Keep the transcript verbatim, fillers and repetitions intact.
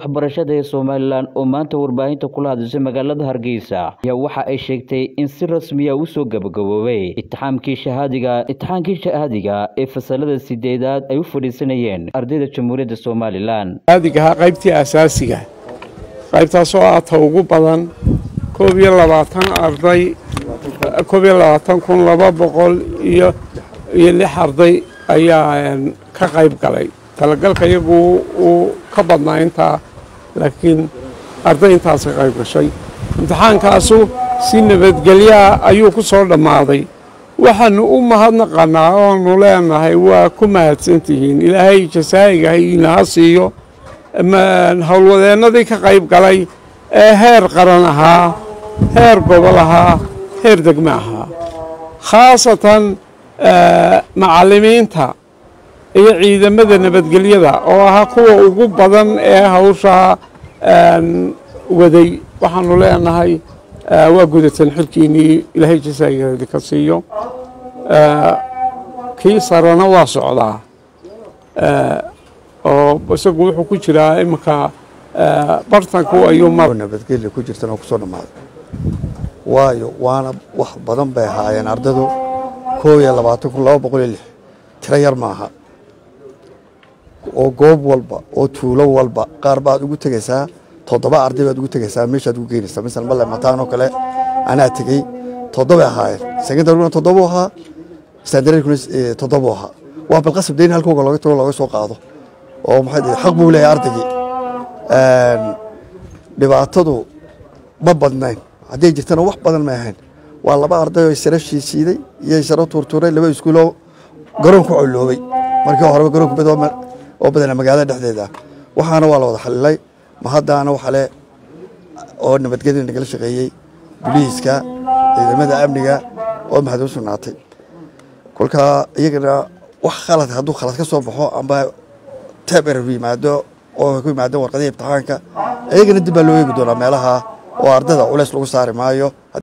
waxbarashada ee Soomaaliland oo maanta warbaahinta kula hadashay magaalada Hargeysa ayaa waxa ay sheegtay in si rasmi ah u soo gabagaboobay imtixaankii shahaadiga imtixaankii shahaadiga ee fasalada sideedaad ay u fadhiisanayeen ardayda Jamhuuriyadda Soomaaliland. Shahaadiga qaybtii asaasiga qaybtaas oo ah ta ugu badan koob iyo labaatan arday koob iyo labaatan kun laba boqol iyo lix arday ayaa ka qayb galay. talagalka iyagu uu ka badnaa intaa laakiin arday intaas ka qayb gashay imtixaankaasu si nabadgelyo ayuu ku soo dhamaaday. waxaanu u mahadnaqanaa oo nu leenahay waa ku mahadsantihiin ilaahay jasaayiga inaha siiyo howlwadeennadii ka qayb galay ee heer qaran ahaa heer gobol ahaa heer degme ahaa khaasatan macallimiinta iyo ciidamada nabadgelyada oo ahaa kuwa ugu badan ee hawsha waday. waxaanu leenahay waa gudatan xilkiinii ilaahay jasaayigeeda ka siiyo. kii sarana waa socdaa oo isagu wuxuu ku jiraa iminka bartanku ayuu mar nabadgelyo ku jirtan oo kusoo dhammaaday waayo waana wax badan bay ahaayeen ardaydu koob iyo labaatan kun laba boqol iyo lix tiro yar maaha oo goob walba oo tuulo walba qaar baad ugu tegaysaa toddoba arday baad ugu tegaysaa meeshaad ugu geynaysaa misal malle mataan oo kale anaa tegey toddoba ahaayeen secondaryguna toddoba ahaa standardkuna toddoba ahaa waa balqasab deyn halkooga looga tago looga soo qaado oo maxay xaq buu leeyahay ardaygii. dhibaatadu ma badnayn hadday jirtana wax badan ma ahayn. waa laba arday oo sare shiisiiday iyo sare tuurtuuray laba iskuuloo garoon ku coloobay markii horeba garoonku mid oo badan magaalada dhexdeeda waxaana waa la wada xalilay. ma haddaana waxa le oo nabadgelyo nagala shaqeeyay booliiska ciidamada amniga oo maxay u sugnaatay kolka iyagana wax khalad hadduu khalad ka soo baxo amba tabar yimaado oo ku yimaado warqadii imtixaanka iyagana dib loo eegi doonaa meelaha oo ardayda culays lagu saari maayo.